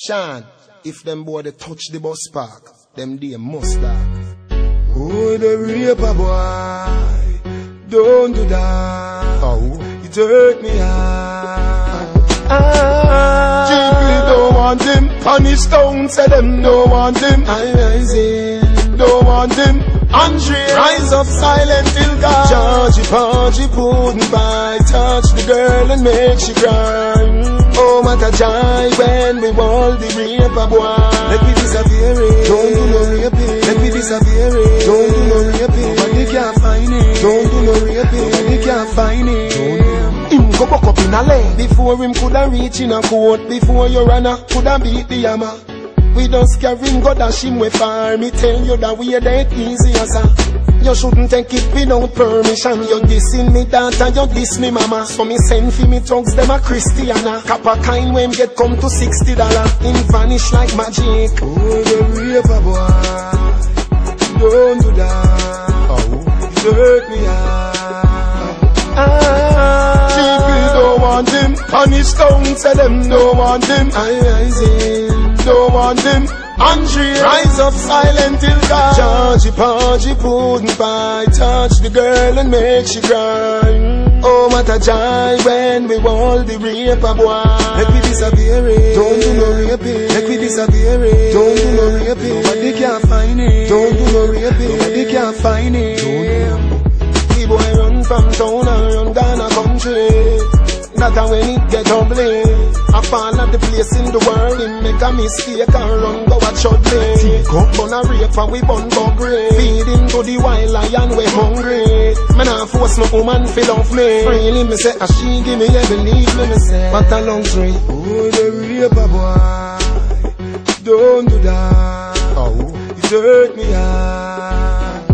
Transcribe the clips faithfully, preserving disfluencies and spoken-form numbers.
Sean, if them boy they touch the bus park, them they must die. Oh, the raper boy, don't do that. Oh, it hurt me hard. Ah, G P don't want him. Punish down, say them don't want him. I rising, don't want him. Andre, rise up silent till God. Georgie, Georgie, pudding by. Touch the girl and make she cry. Oh, what a joy when we hold the raper boy. Let me disappear it. Don't do no raping. Let me disappear it. Don't do no raping. Nobody can't find it. Don't do no raping. Nobody can't find it. Him go buck up in a lane. Before him coulda reach in a court. Before your runner coulda beat the hammer. We don't scare him, go dash him with fire. Me tell you that we are that easy as a. You shouldn't take it without permission. You dissing me daughter, you diss me mama. So me send for me thugs, them a Christiana. Kappa kind when get come to sixty dollar. In vanish like magic. Oh, the raper boy, don't do that. Oh, it hurt me hard. Ah, people don't want him. Punish down, say them don't want him. I rising, don't want him. Andre, rise up silent till God. Georgie, Georgie, pudding pie. Touch the girl and make she cry. Oh, what a joy when we hold the raper boy. Let me disappear it. Don't do no raping. Let me disappear it. Don't do no raping. Nobody can't find it. Don't do no raping. Nobody can't find it. The boy run from town and run down a country. That a when it get ugly. I fall at the place in the world. He make a mistake and run go a chudley. Bun a raper, we bun buggery. Feed him to the wild lion, we hungry. Man a force no woman fi love me. Freely me say, a she give me, yeah believe me, me say. What a luxury. Oh, the raper boy, don't do that. Oh, it hurt me hard.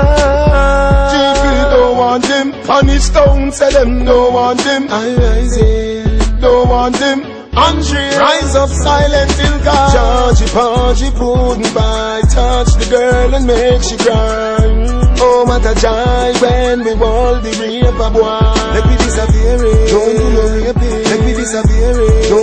Ah, G P don't want him. Punish down, say them don't want him. I rising, don't want him. Andre, rise up silent till God. Georgie, Georgie, pudding by. Touch the girl and make she cry. Oh, what a joy when we hold the raper boy. Let me disappear it. Don't do no raping. Let me disappear it. Don't